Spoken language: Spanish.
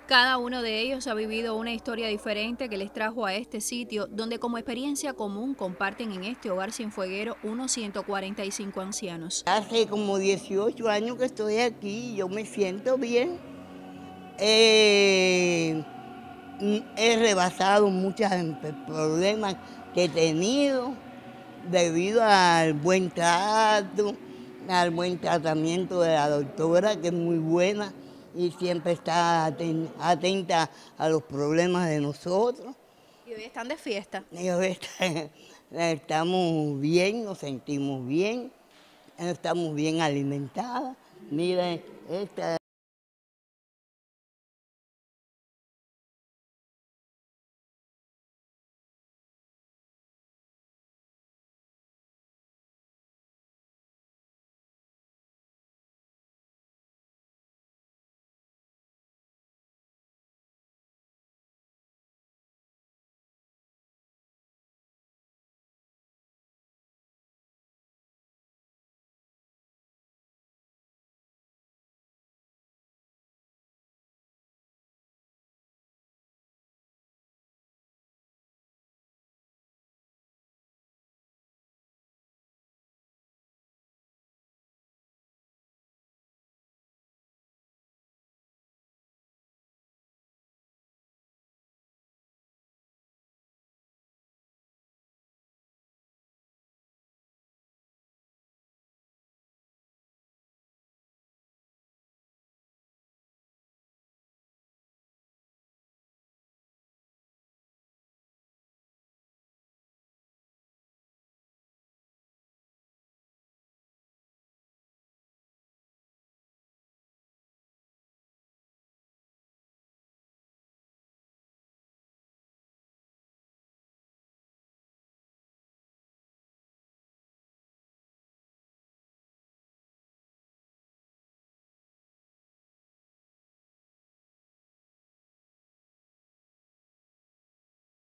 Cada uno de ellos ha vivido una historia diferente que les trajo a este sitio, donde como experiencia común comparten en este hogar cienfueguero unos 145 ancianos. Hace como 18 años que estoy aquí, yo me siento bien. Eh, He rebasado muchos problemas que he tenido debido al buen tratamiento de la doctora, que es muy buena y siempre está atenta a los problemas de nosotros. Y hoy están de fiesta. Y ahorita estamos bien, nos sentimos bien, estamos bien alimentadas. Miren, esta